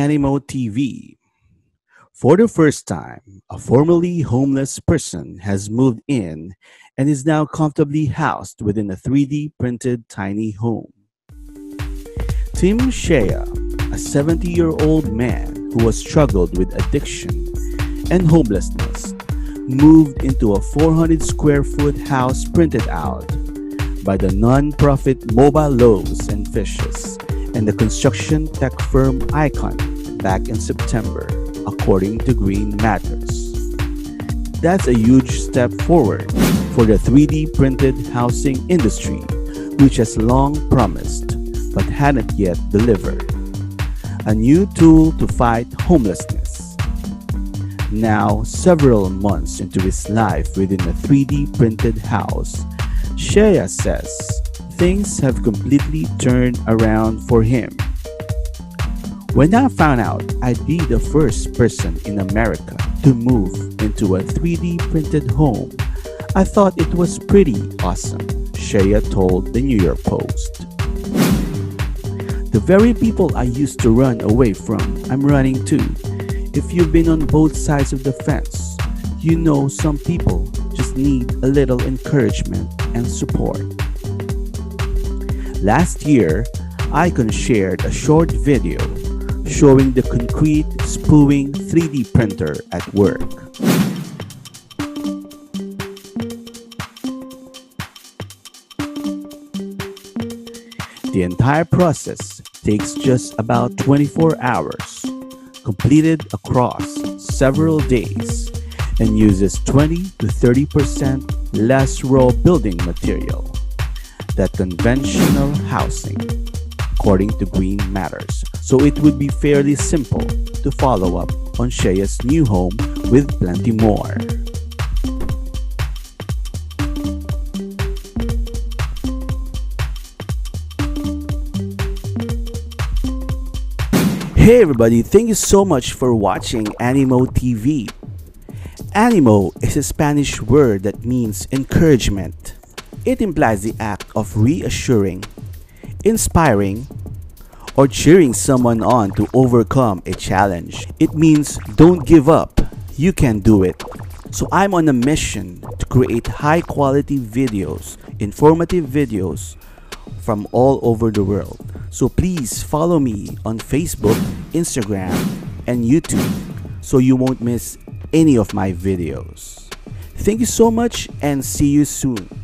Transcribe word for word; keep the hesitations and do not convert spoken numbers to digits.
Animo T V. For the first time, a formerly homeless person has moved in and is now comfortably housed within a three D printed tiny home. Tim Shea, a seventy year old man who has struggled with addiction and homelessness, moved into a four hundred square foot house printed out by the non-profit Mobile Loaves and Fishes and the construction tech firm Icon back in September, according to Green Matters. That's a huge step forward for the three D printed housing industry, which has long promised but hadn't yet delivered a new tool to fight homelessness. Now, several months into his life within a three D printed house, Shea says things have completely turned around for him. When I found out I'd be the first person in America to move into a three D printed home, I thought it was pretty awesome, Shea told the New York Post. The very people I used to run away from, I'm running to. If you've been on both sides of the fence, you know some people just need a little encouragement and support. Last year, Icon shared a short video showing the concrete spooling three D printer at work. The entire process takes just about twenty-four hours, completed across several days, and uses twenty to thirty percent less raw building material than conventional housing, according to Green Matters. So it would be fairly simple to follow up on Shea's new home with plenty more. Hey everybody, thank you so much for watching Animo T V. Animo is a Spanish word that means encouragement. It implies the act of reassuring, inspiring, or cheering someone on to overcome a challenge. It means don't give up, you can do it. So I'm on a mission to create high quality videos, informative videos from all over the world. So please follow me on Facebook, Instagram, and YouTube so you won't miss any of my videos. Thank you so much and see you soon.